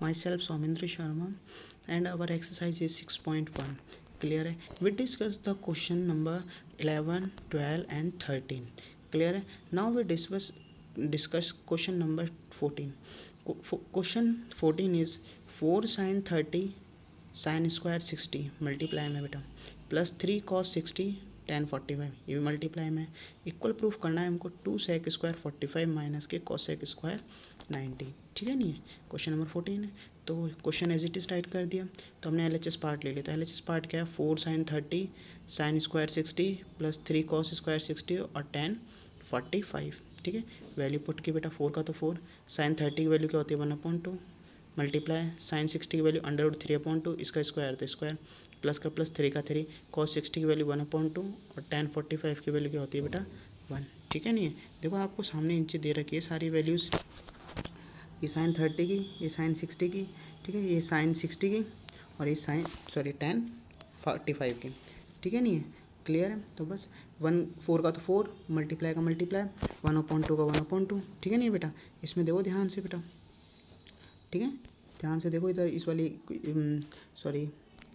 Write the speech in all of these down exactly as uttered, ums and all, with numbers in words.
myself Soumendra Sharma and our exercise is six point one. Clear है? We discuss the question number eleven, twelve and thirteen. Clear है? Now we discuss discuss question number fourteen. Question fourteen is four sin thirty sin square sixty multiply में बेटा plus three cos sixty tan forty five ये भी multiply में equal proof करना है हमको two sec square forty five minus के cosec square ninety. ठीक है नहीं है. क्वेश्चन नंबर फोर्टीन है. तो question as it is write कर दिया. तो हमने एल एच एस पार्ट ले लिया. तो एल एच एस पार्ट क्या है? Four sin thirty sin square sixty plus three cos square sixty और टेन फोर्टी फाइव. ठीक है. वैल्यू पुट की बेटा फोर का तो फोर, साइन थर्टी की वैल्यू क्या होती है one upon two multiply sin sixty की value under root three upon two इसका स्क्वायर तो स्क्वायर प्लस का प्लस थ्री का थ्री कॉस सिक्सटी की वैल्यू वन अपॉइंट टू और टेन फोर्टी फाइव की वैल्यू क्या होती है बेटा वन. ठीक है नहीं है. देखो आपको सामने नीचे दे रखी है सारी वैल्यूज़. ये साइन थर्टी की, ये साइन सिक्सटी की, ठीक है, ये साइन सिक्सटी की और ये sin sorry tan forty five की. ठीक है नहीं है. क्लियर है. तो बस वन फोर का तो फोर मल्टीप्लाई का मल्टीप्लाई वन अपॉइंट टू का वन अपॉइंट टू. ठीक है नहीं बेटा. इसमें देखो ध्यान से बेटा. ठीक है. ध्यान से देखो इधर इस वाली सॉरी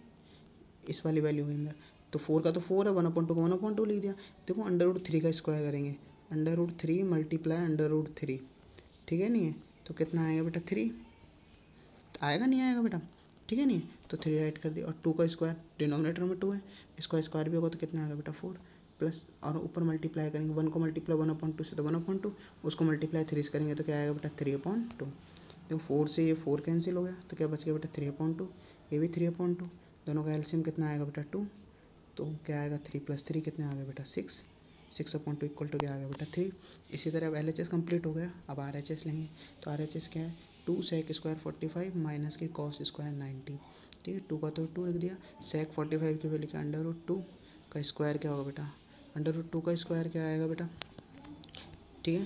इस वाली वैल्यू के अंदर तो फोर का तो फोर है वन अपॉइंट टू का वन अपॉइंट टू लिख दिया. देखो अंडर रूट थ्री का स्क्वायर करेंगे under root three multiply under root three. ठीक है नहीं है. तो कितना आएगा बेटा थ्री आएगा नहीं आएगा बेटा. ठीक है नहीं. तो थ्री राइट कर दिया और टू का स्क्वायर डिनोमिनेटर में टू है इसका स्क्वायर भी होगा तो कितना आएगा बेटा फोर प्लस और ऊपर मल्टीप्लाई करेंगे वन को मल्टीप्लाई वन अपॉइंट टू से तो वन अपॉइंट टू उसको मल्टीप्लाई थ्री से करेंगे तो क्या आएगा बेटा थ्री अपॉइंट टू. देखो फोर से ये फोर कैंसिल हो गया तो क्या बच गया बेटा थ्री अपॉइंट टू ये भी थ्री अपॉइंट टू दोनों का एलसीएम कितना आएगा बेटा टू. तो क्या आएगा थ्री प्लस थ्री कितने आ गए बेटा six six upon two equal to क्या आ गया बेटा थ्री. इसी तरह अब एल एच एस कम्प्लीट हो गया. अब आर एच एस लेंगे. तो आर एच एस क्या है two sec square forty five minus के कॉस स्क्वायर नाइन्टी. ठीक है. टू का तो टू लिख दिया. सेक फोर्टी फाइव की वैल्यू क्या अंडर रूट टू का स्क्वायर क्या होगा बेटा अंडर रूट टू का स्क्वायर क्या आएगा बेटा. ठीक है.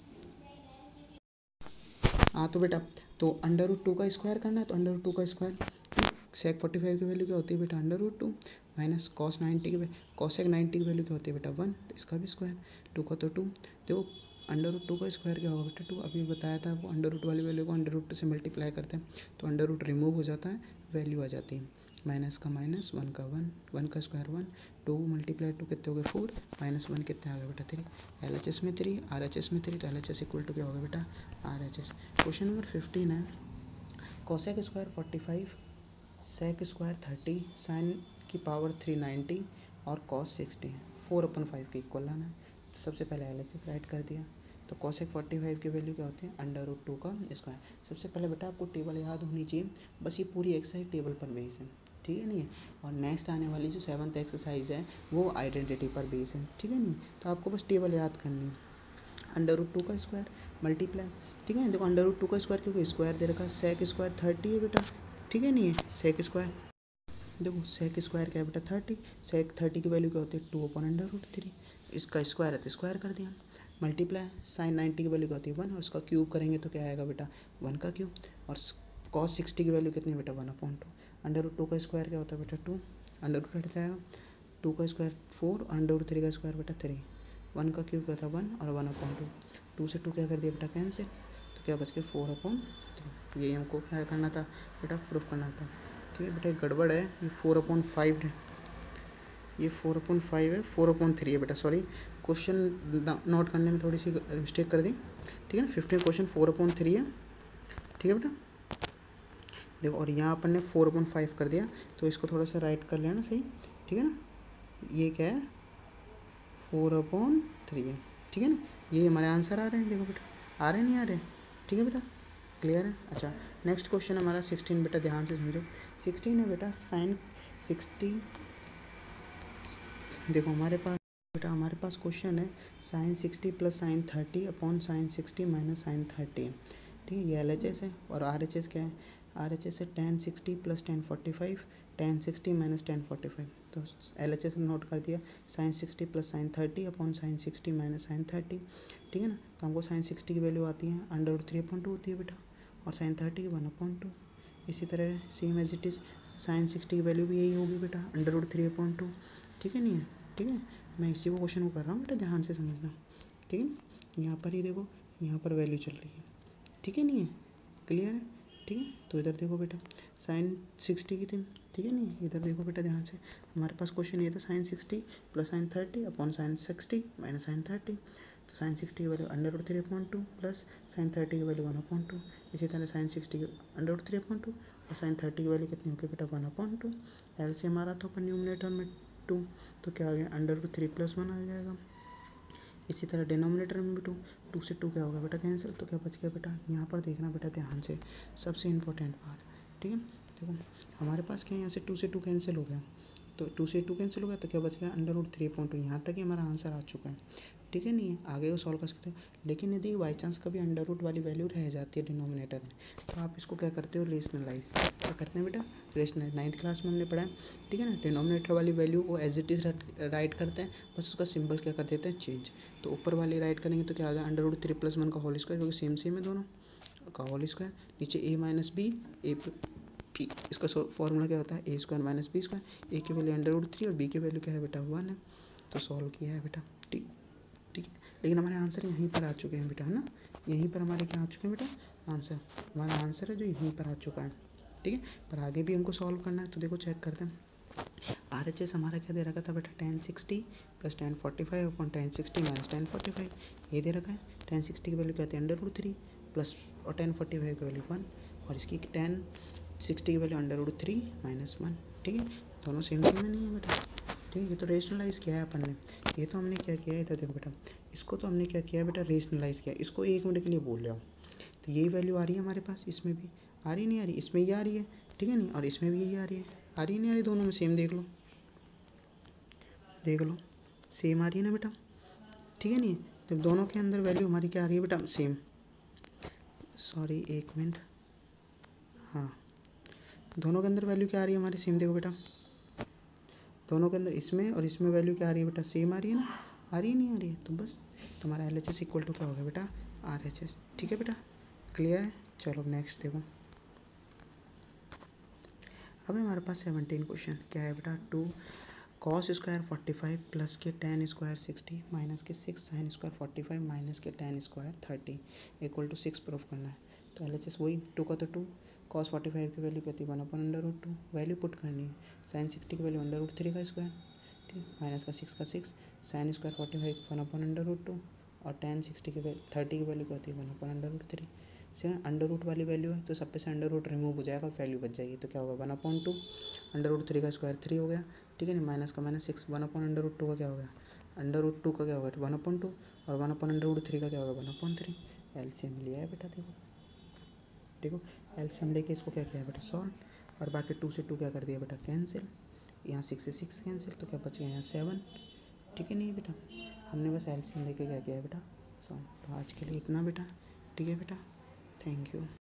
हाँ तो बेटा तो अंडर रूट टू का स्क्वायर करना है तो अंडर रूट टू का स्क्वायर सेक फोर्टी फाइव की वैल्यू क्या होती है बेटा under root two minus cos ninety की कॉस सेक नाइन्टी की वैल्यू क्या होती है बेटा वन तो इसका भी स्क्वायर टू का तो टू. देखो अंडर रूट टू का स्क्वायर क्या होगा बेटा टू. अभी बताया था वो अंडर रूट वाली वैल्यू को अंडर रूट से मल्टीप्लाई करते हैं तो अंडर रूट रिमूव हो जाता है वैल्यू आ जाती है माइनस का माइनस वन का वन वन का square one two multiply two कितने हो गए फोर माइनस वन कितने आ गए बेटा थ्री. एल एच एस में थ्री आर एच एस में थ्री तो L H S equal to क्या होगा बेटा R H S. Question number fifteen है cosec square forty five sec square thirty sin की पावर थ्री नाइन्टी और cos sixty four upon five के equal लाना है. तो सबसे पहले एल एच एस राइट कर दिया. तो कॉसेक फोर्टी फाइव की वैल्यू क्या होती है अंडर रूट टू का स्क्वायर. सबसे पहले बेटा आपको टेबल याद होनी चाहिए. बस ये पूरी एक्सरसाइज टेबल पर बेस है. ठीक है नहीं है. और नेक्स्ट आने वाली जो सेवन्थ एक्सरसाइज है वो आइडेंटिटी पर बेस है. ठीक है नहीं. तो आपको बस टेबल याद करनी है. अंडर रूट टू का स्क्वायर मल्टीप्लाई. ठीक है. देखो अंडर रूट टू का स्क्वायर क्योंकि स्क्वायर दे रखा है सेक स्क्वायर थर्टी है बेटा. ठीक है नहीं है. सेक स्क्वायर देखो सेक स्क्वायर क्या है बेटा थर्टी सेक थर्टी की वैल्यू क्या होती है two upon under root three इसका स्क्वायर है तो स्क्वायर कर दिया मल्टीप्लाई साइन नाइन्टी की वैल्यू क्या होती है वन और उसका क्यूब करेंगे तो क्या आएगा बेटा वन का क्यूब और कॉस सिक्सटी की वैल्यू कितनी है बेटा one upon two. Under root two का स्क्वायर क्या होता है बेटा टू अंडर रूट हट जाएगा टू का square four under root three का स्क्वायर बेटा थ्री वन का क्यूब क्या था वन और वन अपॉइंट टू टू से टू क्या कर दिया बेटा कैंसिल तो क्या बच के फोर अपॉइंट थ्री. यही हमको क्या करना था बेटा प्रूफ करना था. ठीक है बेटा गड़बड़ है. ये फोर अपॉइंट फाइव है ये फोर अपॉइंट फाइव है फोर अपॉइंट थ्री है बेटा सॉरी क्वेश्चन नोट करने में थोड़ी सी मिस्टेक कर दी. ठीक है ना. Fifteen question four upon three है. ठीक है बेटा. देखो और यहाँ अपन ने फोर अपॉइंट फाइव कर दिया तो इसको थोड़ा सा राइट कर लेना सही. ठीक है ना. ये क्या है फोर अपॉइंट थ्री है. ठीक है ना. ये हमारे आंसर आ रहे हैं. देखो बेटा आ रहे नहीं आ रहे. ठीक है बेटा. क्लियर है. अच्छा नेक्स्ट क्वेश्चन हमारा सिक्सटीन बेटा ध्यान से समझो. सिक्सटीन है बेटा साइन सिक्सटी. देखो हमारे पास बेटा हमारे पास क्वेश्चन है sign sixty plus sin thirty upon sin sixty minus sin thirty. ठीक है. ये एल एच एस है और आर एच एस क्या है आर एच एस है tan sixty plus tan forty five tan sixty minus tan forty five. तो L H S note कर दिया sin sixty plus sin thirty upon sin sixty minus sin thirty. ठीक है ना. तो हमको साइन सिक्सटी की वैल्यू आती है under root three upon two होती है बेटा और साइन थर्टी की वन अपॉइंट टू. इसी तरह same as it is sin sixty की वैल्यू भी यही होगी बेटा under root three upon two. ठीक है नहीं है. ठीक है. मैं इसी को क्वेश्चन को कर रहा हूँ बेटा ध्यान से समझना. ठीक है. यहाँ पर ही देखो यहाँ पर वैल्यू चल रही है. ठीक है नहीं है. क्लियर है. ठीक है। तो इधर देखो बेटा साइन सिक्सटी की थी, ठीक है नहीं, इधर देखो बेटा ध्यान से, हमारे पास क्वेश्चन ये था sin sixty plus sin thirty upon sin sixty minus sin thirty. तो साइन सिक्सटी की value under root three upon two plus sin thirty की वैल्यू वन अपॉन टू। इसी तरह साइन सिक्सटी की under root three upon two और sin thirty की value कितनी होगी बेटा वन अपॉन टू। एल से हमारा तो अपन न्यूमिनेटर में टू, तो क्या आ गया under root three plus one आ जाएगा। इसी तरह डिनोमिनेटर में भी टू, टू से टू क्या होगा बेटा कैंसिल, तो क्या बच गया बेटा, यहाँ पर देखना बेटा ध्यान से, सबसे इम्पोर्टेंट बात, ठीक है। देखो हमारे पास क्या है, यहाँ से टू से टू कैंसिल हो गया, तो टू से टू कैंसिल हो गया, तो क्या बच गया under root three point two. यहाँ तक ही हमारा आंसर आ चुका है, ठीक है नहीं है, आगे को सॉल्व कर सकते हो। लेकिन यदि बाई चांस कभी अंडर रूट वाली वैल्यू रह जाती है डिनोमिनेटर में, तो आप इसको क्या करते हो, रेशनलाइज, क्या करते हैं बेटा, रेशनलाइज। नाइन्थ क्लास में हमने पढ़ा है, ठीक है ना। डिनोमिनेटर वाली वैल्यू को एज इट इज राइट करते हैं, बस उसका सिंबल क्या कर देते हैं, चेंज। तो ऊपर वाली राइट करेंगे तो क्या आ गया under root three plus one का होल स्क्वायर, क्योंकि सेम सेम है दोनों का होल स्क्वायर। नीचे A minus B A P, इसका फॉर्मूला क्या होता है, A square minus B square. A की वैल्यू अंडर रूट थ्री और बी की वैल्यू क्या है बेटा वन है, तो सॉल्व किया है बेटा, ठीक ठीक है। लेकिन हमारे आंसर यहीं पर आ चुके हैं बेटा, है ना, यहीं पर हमारे क्या आ चुके हैं बेटा आंसर, हमारा आंसर है जो यहीं पर आ चुका है, ठीक है। पर आगे भी हमको सॉल्व करना है, तो देखो चेक करते हैं। आर एच एस हमारा क्या दे रखा था बेटा, tan sixty plus tan forty five upon tan sixty minus tan forty five, ये दे रखा है। टेन सिक्सटी की वैल्यू क्या आती है अंडर रूट थ्री प्लस और टेन फोर्टी फाइव की वैल्यू वन, और इसकी टेन सिक्सटी की value under root three minus one, ठीक है। दोनों सेम सेम में नहीं है बेटा, ठीक है। ये तो रेशनलाइज किया है अपन ने, ये तो हमने क्या किया है, इधर देखो बेटा, इसको तो हमने क्या किया बेटा, रेशनलाइज किया। इसको एक मिनट के लिए बोल जाओ, तो यही वैल्यू आ रही है हमारे पास, इसमें भी आ रही नहीं आ रही, इसमें ये आ रही है, ठीक है नहीं, और इसमें भी यही आ रही है, आ रही नहीं आ रही, दोनों में सेम, देख लो देख लो सेम आ रही है ना बेटा, ठीक है नहीं। जब दोनों के अंदर वैल्यू हमारी क्या आ रही है बेटा, सेम, सॉरी एक मिनट, हाँ दोनों के अंदर वैल्यू क्या आ रही है हमारी, सेम, देखो बेटा दोनों के अंदर इसमें और इसमें वैल्यू क्या आ रही है बेटा, सेम आ रही है ना, आ रही है नहीं आ रही है, तो बस तुम्हारा L H S equal to क्या होगा बेटा, आर एच एस, ठीक है बेटा, क्लियर है। चलो नेक्स्ट देखो, अब हमारे पास सेवनटीन क्वेश्चन क्या है बेटा, two cos square forty five plus के टेन स्क्वायर सिक्सटी माइनस के six sine square forty five minus के tan square thirty equal to six proof करना है। तो एल एच एस वही, टू का तो टू, कॉस फोर्टी फाइव की वैल्यू कहती है one upon under root two, value put करनी है, साइन सिक्सटी की वैल्यू अंडर रूट थ्री का स्क्वायर, ठीक, माइनस का सिक्स का six, sine square forty five one upon under root two, और टेन सिक्सटी की थर्टी की वैल्यू कहती है one upon under root three. से अंडर रूट वाली वैल्यू है तो सब पे से अंडर रूट रिमूव हो जाएगा, वैल्यू बच जाएगी, तो क्या होगा one upon two, under root three का स्क्वायर थ्री हो गया, ठीक है ना, माइनस का minus six, one upon under root two का क्या हो गया, अंडर रूट टू का क्या होगा वन अपॉन टू, और one upon under root three का क्या होगा वन अपॉन थ्री। एलसीएम लिया है बेटा, देखो देखो एलसीएम लेके इसको क्या किया बेटा, सॉल्व, और बाकी टू से टू क्या कर दिया बेटा कैंसिल, यहाँ सिक्स से सिक्स कैंसिल, तो क्या बच गया यहाँ सेवन, ठीक है नहीं बेटा, हमने बस एलसीएम लेके क्या किया है बेटा सॉल्व। तो आज के लिए इतना बेटा, ठीक है बेटा, थैंक यू।